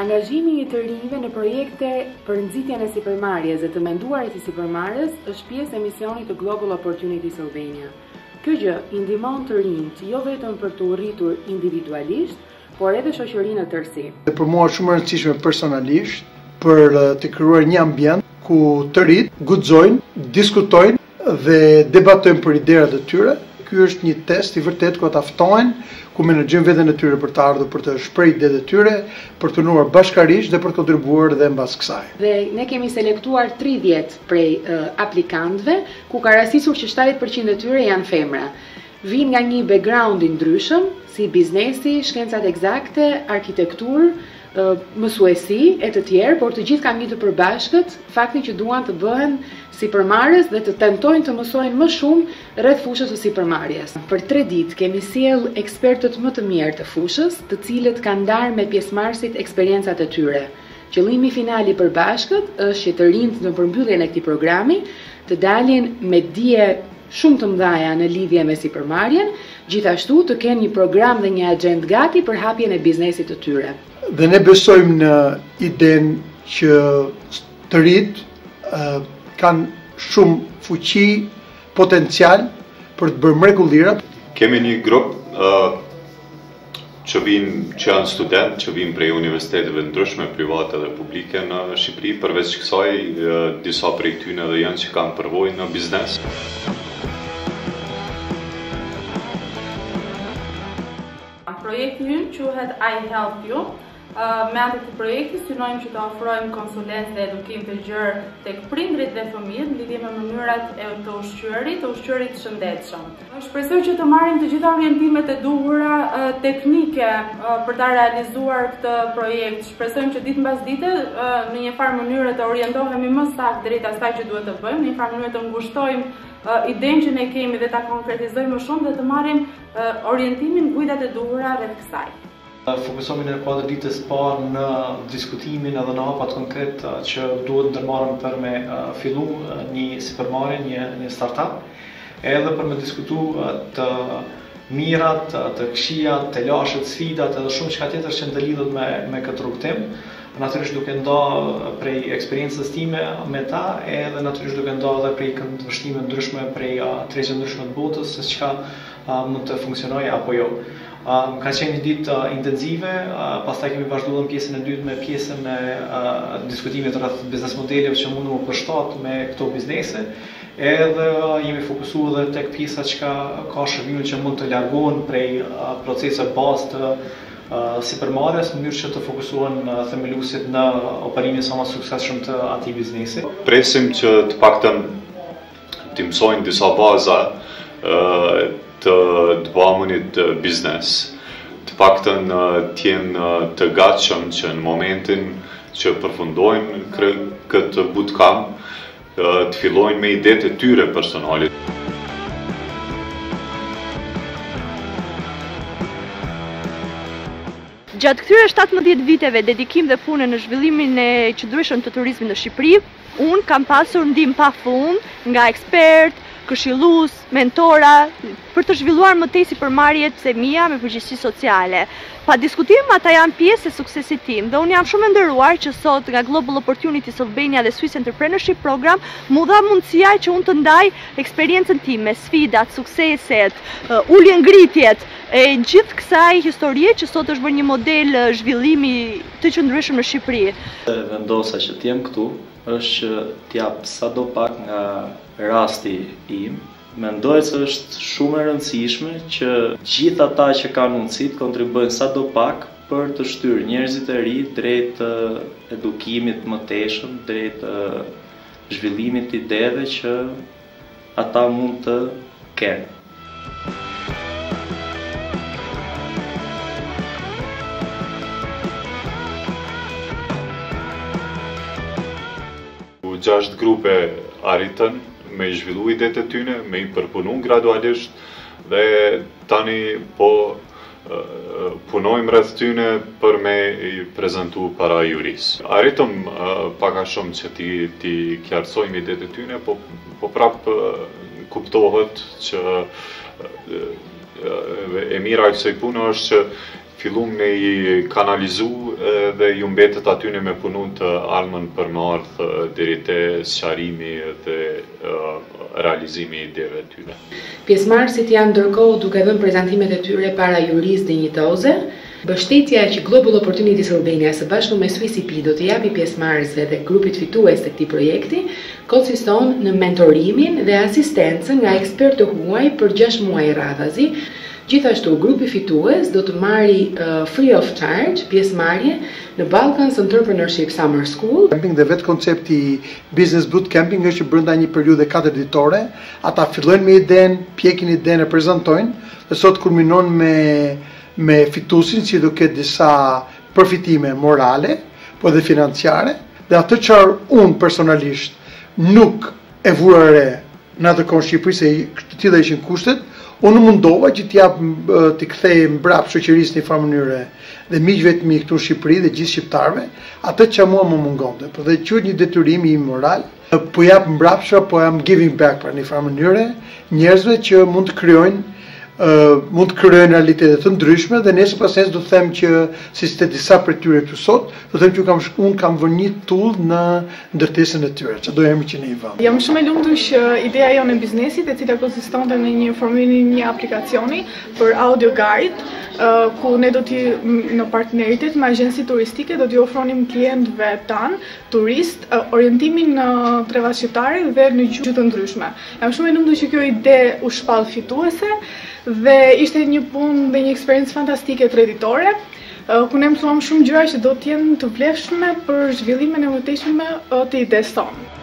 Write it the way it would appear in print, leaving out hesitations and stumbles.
Angazhimi i të rinjve në projekte për nxitjen e sipërmarrjes dhe të menduarit i sipërmarrjes është pjesë e misionit të Global Opportunities Albania. Kjo gjë i ndihmon të rinjt jo vetëm për të urritur individualisht, por edhe shoqërinë në tërësi. Për mua është shumë e rëndësishme personalisht për të krijuar një ambient ku të rinjt guxojnë, diskutojnë dhe debatojnë për ideat e tyre. Ky është një test i vërtet ku ata ftohen, ku menaxhojnë veten e tyre për të ardhur për të shprehur ideat e tyre, për të punuar bashkërisht dhe për të kontribuar dhe mbas kësaj. Dhe ne kemi selektuar 30 prej aplikantëve, ku ka rastisur që 70% e tyre janë femra. Vinë nga një background i ndryshëm, si biznesi, shkencat eksakte, arkitekturë, mësuesi e të tjerë, por të gjithë kanë një të përbashkët, faktin që duan të bëhen sipërmarrës dhe të tentojnë të mësojnë më shumë rreth fushës së sipërmarrjes. Për 3 ditë kemi sjell ekspertët më të mirë të fushës, të cilët kanë ndarë me pjesëmarrësit eksperiencat e tyre. Qëllimi final i përbashkët është që të rinjt në përmbylljen e këtij programi të dalin me dije shumë të mëdha në lidhje me sipërmarrjen, gjithashtu të kenë një program dhe një agjendë gati për hapjen e biznesit të tyre. Dhe ne besojmë në idenë që të rinjt kanë shumë fuqi, potencial për të bërë mrekullira. Kemi një grup që janë studentë, që vinë prej universiteteve ndryshme, private dhe publike në Shqipëri, përveç kësaj disa prej tyre edhe janë që kanë përvojë në biznes. Projekti ynë quhet I Help You. Me anë të këtij projekti synojmë që të ofrojmë konsulencë dhe edukim të gjerë tek prindrit dhe fëmijët në lidhje me mënyrat e të ushqyerit të shëndetshëm. Shpresoj që të marrim të gjitha orientimet e duhura teknike për ta realizuar këtë projekt. Shpresojmë që ditë mbas dite në një farë mënyrë të orientohemi më saktë drejt asaj që duhet të bëjmë, në një farë mënyrë të ngushtojmë idenë që ne kemi dhe ta konkretizojmë më shumë dhe të marrim orientimin, kujdat e duhura rreth kësaj. Fokusohemi në 4 ditës parë në diskutimin edhe në hapat konkret që duhet ndërmarrën për me fillu një sipërmarrje, një startup, edhe për me diskutu të mirat, të këqijat, të lashët, sfidat edhe shumë çka tjetër që ndërlidhet me këtë rrugtim. Natyrisht duke nda prej eksperiencës time me ta, edhe natyrisht duke nda edhe prej këndvështrime ndryshme prej tregje ndryshme të botës, se çka mund të funksionojë apo jo. Ka qenë një ditë intensive, pastaj kemi vazhduar në pjesën e dytë me pjesën e diskutimit rreth biznes modeleve që mund të përshtatet me këto biznese, edhe jemi fokusuar edhe tek pjesa që ka shërbimin që mund të largohen prej proceseve bazë të sipërmarrjes në mënyrë që të fokusohen themeluesit në operimin sa më suksesshëm të atij biznesi. Presim që të paktën të mësojnë disa baza të bëmënit biznes, të paktën të jenë të gatshëm që në momentin që përfundojnë këtë bootcamp të fillojnë me idetë e tyre personale. Gjatë këtyre 17 viteve dedikim dhe punë në zhvillimin e qëndrueshëm të turizmit në Shqipëri, unë kam pasur ndihmë pafund nga ekspert, këshillues, mentora, për të zhvilluar më tej sipërmarrjet e mia me përgjegjësi sociale. Pa diskutim, ata janë pjesë e suksesit tim dhe unë jam shumë e nderuar që sot nga Global Opportunities Albania dhe Swiss Entrepreneurship Program mu dha mundësia që unë të ndaj eksperiencën time, sfidat, sukseset, ulje-ngritjet e gjithë kësaj historie që sot është bërë një model zhvillimi të qëndrueshëm në Shqipëri. Vendosa që të jem këtu është që t'jap sadopak nga rasti im. Mendoj se është shumë e rëndësishme që gjithë ata që kanë mundësi të kontribuojnë sadopak për të shtyrë njerëzit e ri drejt edukimit më teshëm, drejt zhvillimit të ideve që ata mund të kenë. 6 grupe arritën me i zhvillu idetë e tyne, me i përpunu gradualisht dhe tani po punojmë rreth tyne për me i prezentu para juris. Arritëm paka shumë që ti qartësojmë idetë e tyne, po prap kuptohet që e mira e kësaj pune është që fillum me I kanalizu dhe ju mbetet aty me punu të almën për me ardhë deri te sqarimi dhe realizimi I ideve tyre. Pjesëmarrësit janë ndërkohë duke dhënë prezantimet e tyre para jurisë dinjitoze. Mbështetja që Global Opportunities Albania së bashku me Swiss IP do të japi pjesëmarrësve dhe grupit fitues të këtij projekti konsiston në mentorimin dhe asistencën nga ekspertë huaj për 6 muaj radhazi. Gjithashtu, grupi fitues do të marri free of charge pjesëmarrje në Balkans Entrepreneurship Summer School. Dhe vetë koncepti Business Bootcamping është që brenda një periudhe 4 ditore, ata fillojnë me idenë, pjekin idenë e prezantojnë, dhe sot kulminon me fitusin që do ketë disa përfitime morale, po dhe financiare, dhe atë çfarë unë personalisht nuk e vura re në atë kohë Shqipëri se të tilla ishin kushtet, unë mundova që t'i kthej mbrapa shoqërisë në një farë mënyre dhe miqve të mi këtu në Shqipëri dhe gjithë shqiptarëve, atë që mua më mungonte. Po dhe quhet një detyrim I moral, po jap mbrapsha, po jam giving back për një farë mënyre njerëzve që mund të krijojnë realitete të ndryshme dhe nesër pas nesër do të them që si të disa prej tyre këtu sot, do të them që unë kam vënë një tull në ndërtesën e tyre, që do jemi që në I vëmë. Jam shumë e lumtur që ideja jonë e biznesit, e cila konsistonte në një formimin një aplikacioni për audio guide, ku ne do t'i në partneritet me agjensi turistike do t'i ofronim klientëve tanë, turist, orientimin në trevat shqiptare dhe në gjuhë të ndryshme. Jam shumë e lumtur që kjo ide u shpall fituese dhe ishte një punë dhe një eksperiencë fantastike treditore, ku ne mësuam shumë gjëra që do t'jenë të vlefshme për zhvillimin e mëtejshme të ides tonë.